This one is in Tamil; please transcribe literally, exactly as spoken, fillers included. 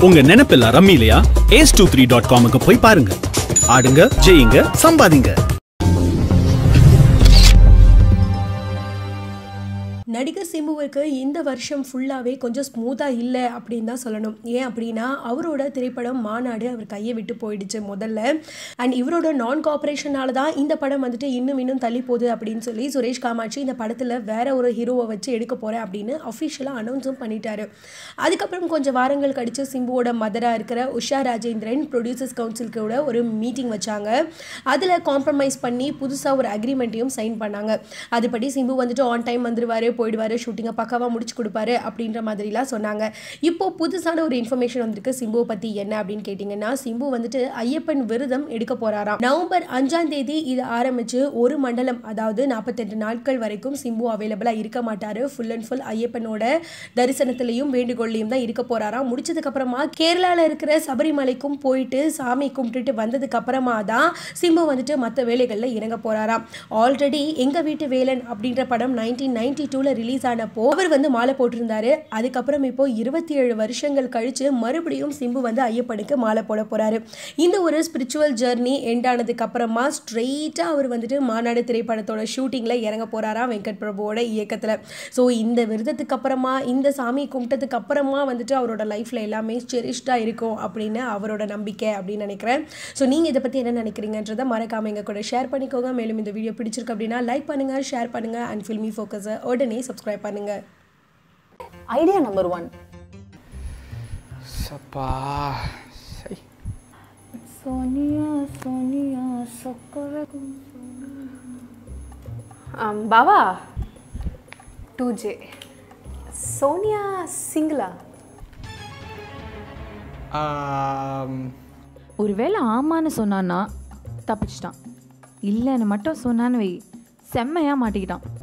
உங்க நினைப்பெல்லாம் ரம்மி இல்லையா? ஏஸ் டூ த்ரீ டாட் காமுக்கு போய் பாருங்க. ஆடுங்க, ஜெயிங்க, சம்பாதிங்க. நடிகர் சிம்புவுக்கு இந்த வருஷம் ஃபுல்லாகவே கொஞ்சம் ஸ்மூத்தாக இல்லை அப்படின்னு தான் சொல்லணும். ஏன் அப்படின்னா அவரோட திரைப்படம் மாநாடு அவர் கையை விட்டு போயிடுச்சு முதல்ல. அண்ட் இவரோட நான் கோஆப்ரேஷனால தான் இந்த படம் வந்துட்டு இன்னும் இன்னும் தள்ளி போகுது அப்படின்னு சொல்லி சுரேஷ் காமாட்சி இந்த படத்தில் வேற ஒரு ஹீரோவை வச்சு எடுக்க போகிறேன் அப்படின்னு அஃபிஷியலாக அனௌன்ஸும் பண்ணிட்டாரு. அதுக்கப்புறம் கொஞ்சம் வாரங்கள் கழிச்சு சிம்புவோட மதராக இருக்கிற உஷா ராஜேந்திரன் ப்ரொடியூசர்ஸ் கவுன்சில் கூட ஒரு மீட்டிங் வச்சாங்க. அதில் காம்ப்ரமைஸ் பண்ணி புதுசாக ஒரு அக்ரிமெண்ட்டையும் சைன் பண்ணாங்க. அதுபடி சிம்பு வந்துட்டு ஆன் டைம் வந்துருவார், போயிடுவார், ஷூட்டிங்கை பக்காவாக முடிச்சு கொடுப்பாரு அப்படின்ற மாதிரிலாம் சொன்னாங்க. இப்போ புதுசான ஒரு இன்ஃபர்மேஷன் வந்திருக்கு சிம்புவை பற்றி. என்ன அப்படின்னு கேட்டிங்கன்னா, சிம்பு வந்துட்டு ஐயப்பன் விரதம் எடுக்க போகிறாராம். நவம்பர் அஞ்சாம் தேதி இது ஆரம்பிச்சு ஒரு மண்டலம், அதாவது நாற்பத்தெட்டு நாட்கள் வரைக்கும் சிம்பு அவைலபிளாக இருக்க மாட்டார். ஃபுல் அண்ட் ஃபுல் ஐயப்பனோட தரிசனத்திலையும் வேண்டுகோள்லையும் தான் இருக்க போகிறாராம். முடிச்சதுக்கப்புறமா கேரளாவில் இருக்கிற சபரிமலைக்கும் போயிட்டு சாமி கும்பிட்டுட்டு வந்ததுக்கு அப்புறமா தான் சிம்பு வந்துட்டு மற்ற வேலைகளில் இறங்க போகிறாராம். ஆல்ரெடி எங்கள் வீட்டு வேலன் அப்படின்ற படம் நைன்டீன் நைன்டி டூவில் ரிலீஸ் ஆனப்போ அவர் வந்து மாலை போட்டிருந்தாரு. அதுக்கப்புறம் இப்போ இருபத்தி ஏழு வருஷங்கள் கழிச்சு மறுபடியும் சிம்பு வந்து ஐயப்பனுக்கு மாலை போட போறாரு. இந்த ஒரு ஸ்பிரிச்சுவல் ஜர்னி எண்ட் ஆனதுக்கு அப்புறமா ஸ்ட்ரெயிட்டா அவர் வந்துட்டு மாநாடு திரைப்படத்தோட ஷூட்டிங்ல இறங்க போறாராம் வெங்கட் பிரபுவோட இயக்கத்துல. ஸோ இந்த விரதத்துக்கு அப்புறமா, இந்த சாமி கும்பிட்டதுக்கு அப்புறமா வந்துட்டு அவரோட லைஃப்ல எல்லாமே செரிஷ்டா இருக்கும் அப்படின்னு அவரோட நம்பிக்கை அப்படின்னு நினைக்கிறேன். ஸோ நீங்க இதை பத்தி என்ன நினைக்கிறீங்கன்றதை மறக்காம எங்க கூட ஷேர் பண்ணிக்கோங்க. மேலும் இந்த வீடியோ பிடிச்சிருக்கு அப்படின்னா லைக் பண்ணுங்க, ஷேர் பண்ணுங்க அண்ட் ஃபில்மி ஃபோக்கஸை உடனே சப்ஸ்கிரைப் பண்ணுங்க. Idea number one. சப்பா சை. சோனியா சோனியா சக்கர பாவா டூ ஜே. சோனியா சிங்கிளா? ஒருவேளை ஆமான்னு சொன்னான்னா தப்பிச்சிட்டான், இல்லைன்னு மட்டும் சொன்னான்னு வை செம்மையாக மாட்டிக்கிட்டான்.